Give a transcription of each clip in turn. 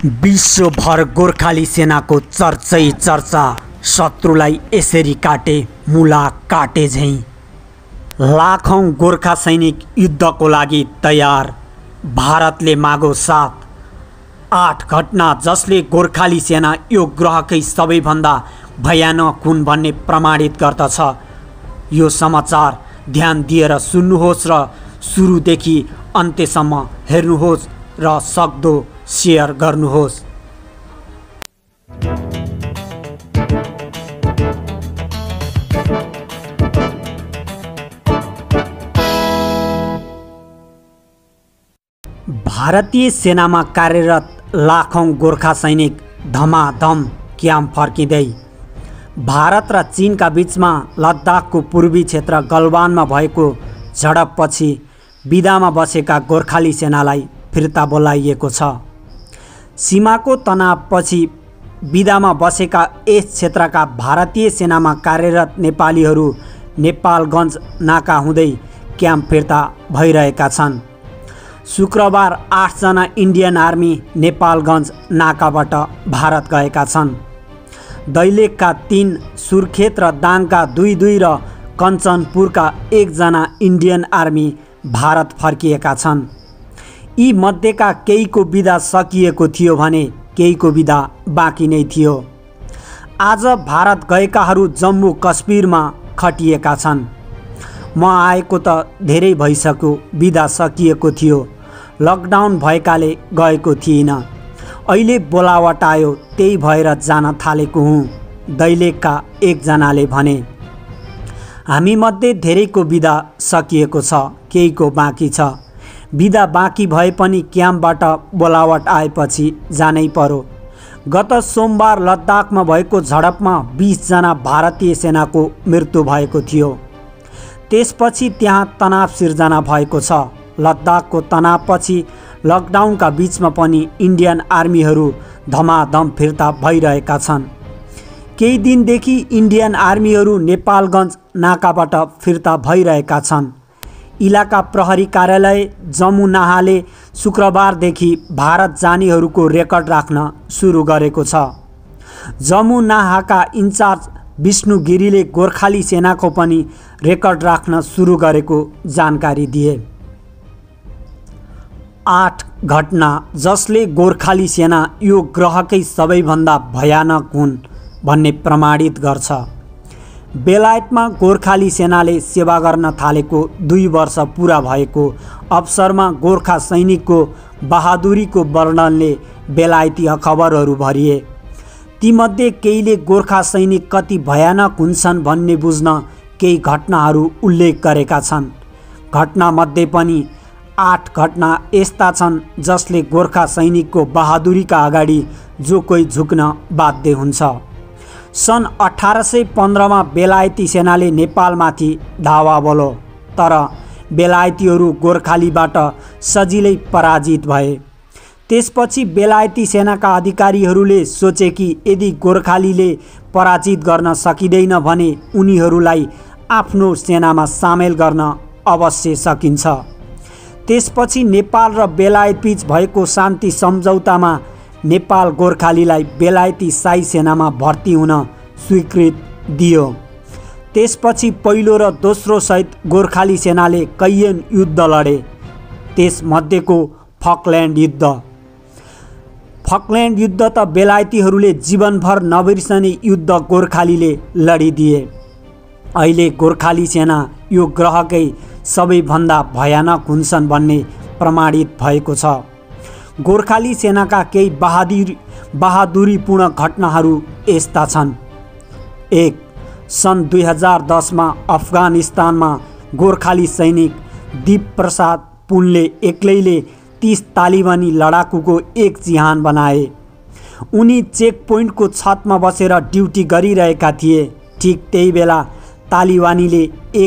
विश्वभर गोर्खाली सेनाको चर्चै चर्चा। शत्रुलाई यसरी काटे मुला काटे झैं। लाखौं गोर्खा सैनिक युद्धको लागि तयार। भारतले मागो साथ। 8 घटना जसले गोर्खाली सेना यो ग्रहकै सबैभन्दा भयानक हुन् भन्ने प्रमाणित गर्दछ। यो समाचार ध्यान दिएर सुन्नुहोस् र सुरुदेखि अन्त्यसम्म हेर्नुहोस् र सक्दो शेयर गर्नुहोस्। भारतीय सेनामा कार्यरत लाखौं गोर्खा सैनिक धमाधम क्याम्प फर्किँदै। भारत र चीनका बीचमा लद्दाखको पूर्वी क्षेत्र गलवानमा भएको झडपपछि बिदामा बसेका गोर्खाली सेनालाई फिर्ता बोलाइएको छ। सीमाको तनावपछि बिदामा बसेका यस क्षेत्रका भारतीय सेनामा कार्यरत नेपालीहरू नेपालगञ्ज नाका हुँदै क्याम्प फिर्ता भइरहेका छन्। शुक्रबार 8 जना इन्डियन आर्मी नेपालगञ्ज नाकाबाट भारत गएका छन्। दैलेखका 3, सुर्खेत र दाङका 2 र कञ्चनपुरका 1 जना इन्डियन आर्मी भारत फर्किएका छन्। यी मध्येका केहीको बिदा सकिएको थियो भने केहीको बिदा बाँकी नै थियो। आज भारत गएकाहरू जम्मू कश्मीरमा खटिएका छन्। म आएको त धेरै भइसक्यो, बिदा सकिएको थियो। लकडाउन भएकाले गएको थिइनँ। अहिले बोलावट आयो, त्यही भएर जान थालेको हुँ, दैलेखका 1 जनाले भने। हामीमध्ये धेरैको बिदा सकिएको छ, केहीको बाँकी छ। बिदा बाँकी भए पनि क्याम्पबाट बोलावट आएपछि जानै पर्यो। गत सोमबार लद्दाखमा भएको झडपमा 20 जना भारतीय सेनाको मृत्यु भएको थियो। त्यसपछि त्यहाँ तनाव सिर्जना भएको छ। लद्दाखको तनावपछि लकडाउनका बीचमा पनि इन्डियन आर्मीहरू धमाधम फिर्ता भइरहेका छन्। केही दिनदेखि इन्डियन आर्मीहरू नेपालगञ्ज नाकाबाट फिर्ता भइरहेका छन्। इलाका प्रहरी कार्यालय जमुनाहाले शुक्रबारदेखि भारत जानेहरूको रेकर्ड राख्न सुरु गरेको छ। जमुनाहाका इन्चार्ज विष्णु गिरीले गोर्खाली सेनाको पनि रेकर्ड राख्न सुरु गरेको जानकारी दिए। 8 घटना जसले गोर्खाली सेना यो ग्रहकै सबैभन्दा भयानक हुन् भन्ने प्रमाणित गर्छ। बेलायतमा गोर्खाली सेनाले सेवा गर्न थालेको 2 वर्ष पुरा भएको अवसरमा गोर्खा सैनिकको बहादुरीको वर्णनले बेलायती अखबारहरू भरिए। तीमध्ये केहीले गोर्खा सैनिक कति भयानक हुन्छन् भन्ने बुझ्न केही घटनाहरू उल्लेख गरेका छन्। घटनामध्ये पनि 8 घटना यस्ता छन् जसले गोर्खा सैनिकको बहादुरीका अगाडि जो कोही झुक्न बाध्य हुन्छ। सन् 1815 मा बेलायती सेनाले नेपालमाथि धावा बोल्यो, तर बेलायतीहरू गोर्खालीबाट सजिलै पराजित भए। त्यसपछि बेलायती सेनाका अधिकारीहरूले सोचे कि यदि गोर्खालीले पराजित गर्न सकिँदैन भने उनीहरूलाई आफ्नो सेनामा सामेल गर्न अवश्य सकिन्छ। त्यसपछि नेपाल र बेलायत बीच भएको शान्ति सम्झौतामा नेपाल गोर्खालीलाई बेलायती शाही सेनामा भर्ती हुन स्वीकृति दियो। त्यसपछि पहिलो र दोस्रो सहित गोर्खाली सेनाले कैयन युद्ध लडे, त्यसमध्येको फकल्यान्ड युद्ध। फकल्यान्ड युद्ध त बेलायतीहरूले जीवनभर नबिर्सने युद्ध गोर्खालीले लडिदिए। अहिले गोर्खाली सेना यो ग्रहकै सबैभन्दा भयानक हुन्छन् भन्ने प्रमाणित भएको छ। गोर्खाली सेनाका केही बहादुरीपूर्ण घटनाहरू यस्ता छन्। 1. सन् 2010 मा अफगानिस्तानमा गोर्खाली सैनिक दिपप्रसाद पुनले एक्लैले 30 तालिबानी लडाकुको एक चिहान बनाए। उनी चेक पोइन्टको छतमा बसेर ड्युटी गरिरहेका थिए। ठिक त्यही बेला तालिबानीले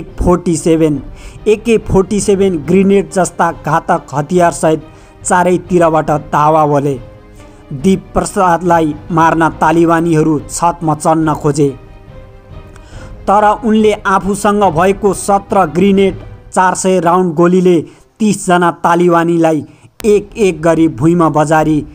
AK-47 ग्रेनेड जस्ता घातक हतियारसहित चारैतिरबाट धावा बोले। दिपप्रसादलाई मार्न तालिबानीहरू छतमा चढ्न खोजे, तर उनले आफूसँग भएको 17 ग्रेनेड 400 राउन्ड गोलीले 30 जना तालिबानीलाई एक एक गरी भुइँमा बजारी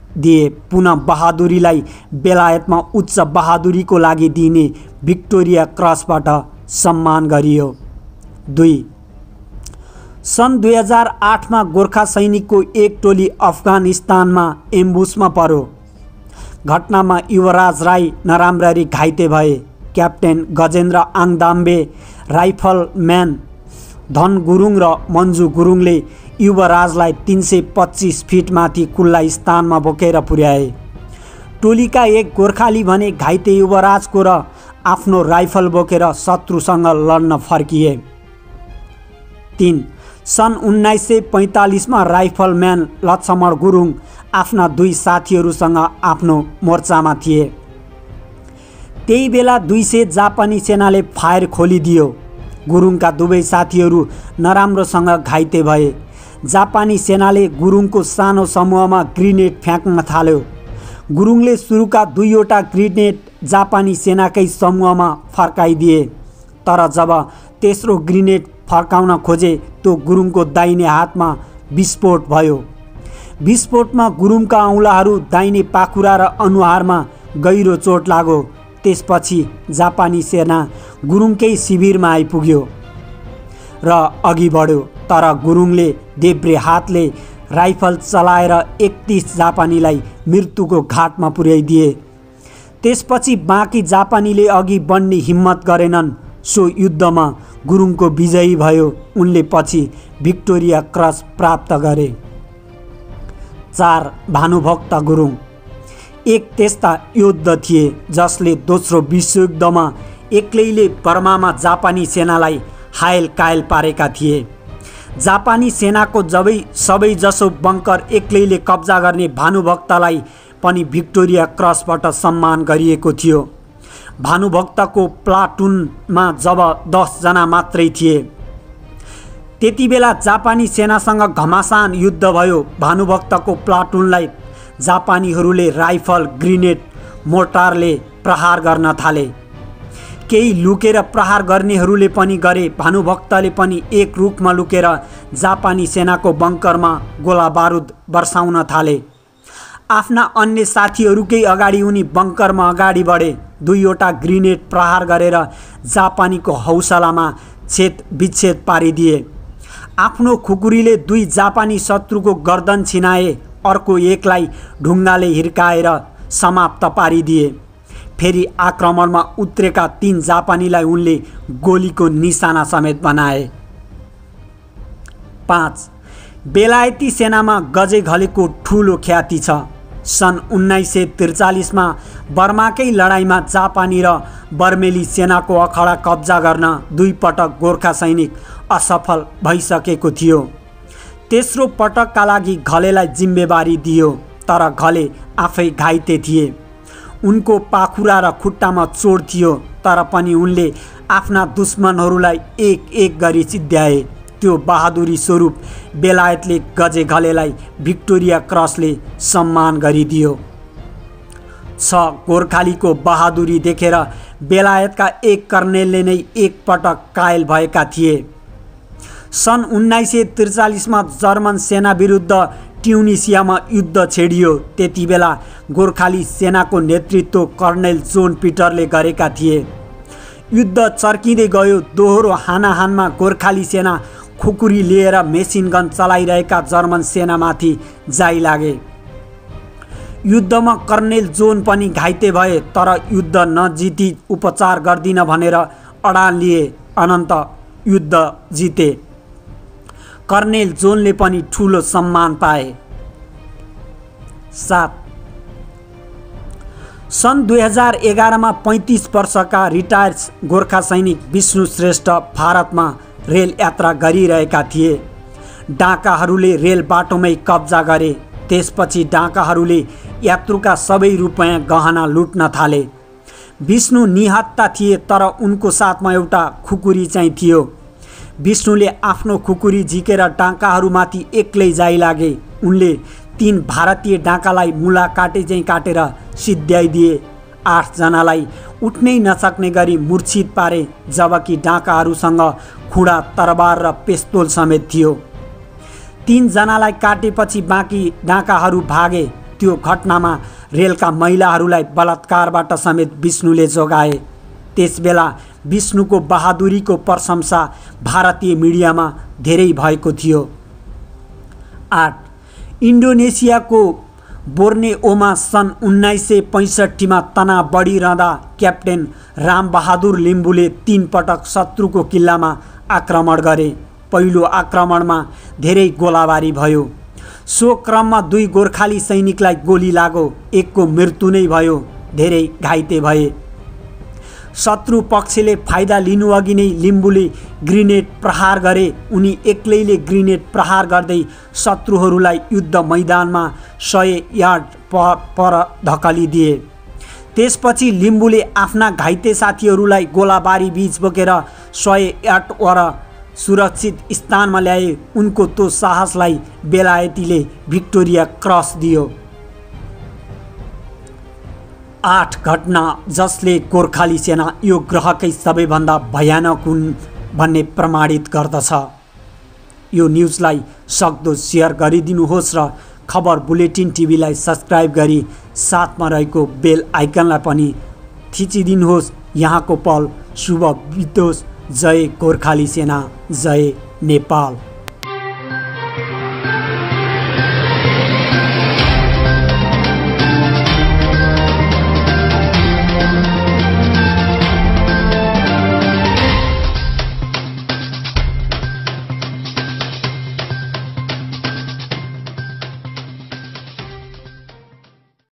दिए। पुनः बहादुरीलाई बेलायतमा उच्च बहादुरीको लागि दिइने भिक्टोरिया क्रसबाट सम्मान गरियो। 2. सन् 2008मा गोर्खा सैनिकको एक टोली अफगानिस्तानमा एम्बुसमा पर्यो। घटनामा युवराज राई नराम्ररी घाइते भए। क्याप्टेन गजेन्द्र आङदाम्बे, राइफलम्यान धन गुरुङ र मन्जु गुरुङले युवराजलाई 325 फिट माथि खुल्ला स्थानमा बोकेर पुर्याए। टोलीका एक गोर्खाली भने घाइते युवराजको र आफ्नो राइफल बोकेर शत्रुसँग लड्न फर्किए। 3. सन् 1945मा राइफलम्यान लक्ष्मण गुरुङ आफ्ना 2 साथीहरूसँग आफ्नो मोर्चामा थिए। त्यही बेला 200 जापानी सेनाले फायर खोलिदियो। गुरुङका 2 साथीहरू नराम्रोसँग घाइते भए। जापानी सेनाले गुरुङको सानो समूहमा ग्रेनेड फ्याँक्न थाल्यो। गुरुङले सुरुका 2वटा ग्रेनेड जापानी सेनाकै समूहमा फर्काइदिए, तर जब तेस्रो ग्रेनेड फर्काउन खोजे त्यो गुरुङको दाहिने हातमा विस्फोट भयो। विस्फोटमा गुरुङका औँलाहरू, दाहिने पाखुरा र अनुहारमा गहिरो चोट लाग्यो। त्यसपछि जापानी सेना गुरुङकै शिविरमा आइपुग्यो र अघि बढ्यो, तर गुरुङले देब्रे हातले राइफल चलाएर 31 जापानीलाई मृत्युको घाटमा पुर्याइदिए। त्यसपछि बाँकी जापानीले अघि बढ्ने हिम्मत गरेनन्। सो युद्धमा गुरुङको विजयी भयो। उनले पछि भिक्टोरिया क्रस प्राप्त गरे। 4. भानुभक्त गुरुङ एक त्यस्ता योद्धा थिए जसले दोस्रो विश्वयुद्धमा एक्लैले बर्मामा जापानी सेनालाई हायल कायल पारेका थिए। जापानी सेनाको सबैजसो बङ्कर एक्लैले कब्जा गर्ने भानुभक्तलाई पनि भिक्टोरिया क्रसबाट सम्मान गरिएको थियो। भानुभक्तको प्लाटुनमा जब 10 जना मात्रै थिए, त्यति बेला जापानी सेनासँग घमासान युद्ध भयो। भानुभक्तको प्लाटुनलाई जापानीहरूले राइफल, ग्रेनेड, मोर्टारले प्रहार गर्न थाले। केही लुकेर प्रहार गर्नेहरूले पनि गरे। भानुभक्तले पनि एक रुखमा लुकेर जापानी सेनाको बङ्करमा गोला बारुद बर्साउन थाले। आफ्ना अन्य साथीहरूकै अगाडि उनी बङ्करमा अगाडि बढे। 2वटा ग्रेनेड प्रहार गरेर जापानीको हौसलामा छेद विच्छेद पारिदिए। आफ्नो खुकुरीले 2 जापानी शत्रुको गर्दन छिनाए। अर्को एकलाई ढुङ्गाले हिर्काएर समाप्त पारिदिए। फेरि आक्रमणमा उत्रेका 3 जापानीलाई उनले गोलीको निशाना समेत बनाए। 5. बेलायती सेनामा गजे घलेको ठुलो ख्याति छ। सन् 1943मा बर्माकै लडाइँमा जापानी र बर्मेली सेनाको अखडा कब्जा गर्न 2 पटक गोर्खा सैनिक असफल भइसकेको थियो। तेस्रो पटकका लागि घलेलाई जिम्मेवारी दियो, तर घले आफै घाइते थिए। उनको पाखुरा र खुट्टामा चोट थियो, तर पनि उनले आफ्ना दुश्मनहरूलाई एक गरी सिद्ध्याए। त्यो बहादुरी स्वरूप बेलायतले गजे घलेलाई भिक्टोरिया क्रसले सम्मान गरिदियो। 6. गोर्खालीको बहादुरी देखेर बेलायतका एक कर्नेलले नै एक पटक कायल भएका थिए। सन् 1943मा जर्मन सेना विरुद्ध ट्युनिसियामा युद्ध छेडियो। त्यति बेला गोर्खाली सेनाको नेतृत्व कर्नेल जोन पिटरले गरेका थिए। युद्ध चर्किँदै गयो। दोहोरो हानाहानमा गोर्खाली सेना खुकुरी लिएर मेसिन गन चलाइरहेका जर्मन सेनामाथि जाइलागे। युद्धमा कर्नेल जोन पनि घाइते भए, तर युद्ध नजिती उपचार गर्दिन भनेर अडान लिए। अनन्त युद्ध जिते। कर्नेल जोनले पनि ठुलो सम्मान पाए। 7. सन् 2011मा 35 वर्षका रिटायर्ड गोर्खा सैनिक विष्णु श्रेष्ठ भारतमा रेल यात्रा गरिरहेका थिए। डाकाहरूले रेल बाटोमै कब्जा गरे। त्यसपछि डाकाहरूले यात्रुका सबै रुपैयाँ गहना लुट्न थाले। विष्णु निहत्ता थिए, तर उनको साथमा एउटा खुकुरी चाहिँ थियो। विष्णुले आफ्नो खुकुरी झिकेर डाकाहरूमाथि एक्लै जाइलागे। उनले 3 भारतीय डाकालाई मुला काटे चाहिँ काटेर सिद्ध्याइदिए। 8 जनालाई उठ्नै नसक्ने गरी मूर्छित पारे, जबकि डाकाहरूसँग खुडा, तरबार र पेस्तोल समेत थियो। 3 जनालाई काटेपछि बाँकी डाकाहरू भागे। त्यो घटनामा रेलका महिलाहरूलाई बलात्कारबाट समेत विष्णुले जोगाए। त्यसबेला विष्णुको बहादुरीको प्रशंसा भारतीय मिडियामा धेरै भएको थियो। 8. इन्डोनेसियाको बोर्नेओमा सन् 1965 तनाव बढिरहँदा क्याप्टेन रामबहादुर लिम्बूले 3 पटक शत्रुको किल्लामा आक्रमण गरे। पहिलो आक्रमणमा धेरै गोलाबारी भयो। सो क्रममा 2 गोर्खाली सैनिकलाई गोली लाग्यो। एकको मृत्यु नै भयो, धेरै घाइते भए। शत्रु पक्षले फाइदा लिनुअघि नै लिम्बूले ग्रेनेड प्रहार गरे। उनी एक्लैले ग्रेनेड प्रहार गर्दै शत्रुहरूलाई युद्ध मैदानमा 100 यार्ड पर धकालिदिए। त्यसपछि लिम्बूले आफ्ना घाइते साथीहरूलाई गोलाबारी बीच बोकेर 100 यार्ड वर सुरक्षित स्थानमा ल्याए। उनको त्यो साहसलाई बेलायतीले भिक्टोरिया क्रस दियो। 8 घटना जसले गोर्खाली सेना यो ग्रहकै सबैभन्दा भयानक हुन् भन्ने प्रमाणित गर्दछ। यो न्युजलाई सक्दो सेयर गरिदिनुहोस् र खबर बुलेटिन टिभीलाई सब्स्क्राइब गरी साथमा रहेको बेल आइकनलाई पनि थिचिदिनुहोस्। यहाँको पल शुभ बितोस्। जय गोर्खाली सेना, जय नेपाल।